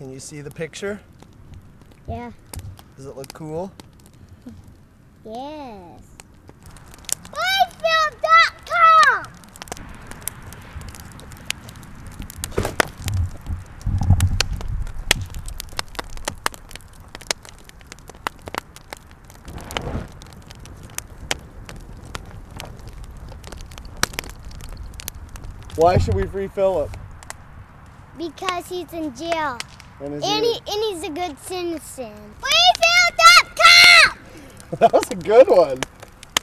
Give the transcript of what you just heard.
Can you see the picture? Yeah. Does it look cool? Yes. Refill.com! Why should we free Philip? Because he's in jail. And he's a good citizen. Refill.com! That was a good one.